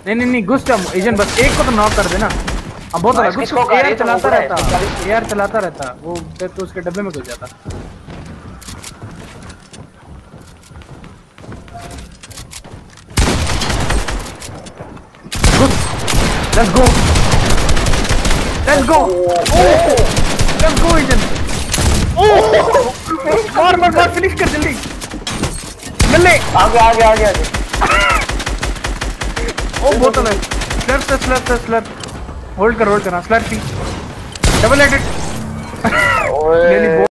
नहीं नहीं नहीं घुस जा एजेंट, बस एक को तो नॉक कर देना। अब बहुत अलग कुछ एआर चलाता रहता, एआर चलाता रहता वो, फिर तो उसके डब्बे में घुस जाता। Let's go let's go let's go agent. मार मार मार, फिनिश कर जल्दी, मिल ले। आगे आगे आगे आगे। ओ बहुत अलग। स्लैप होल्ड कर स्लैप टी डबल हेडेड। ओए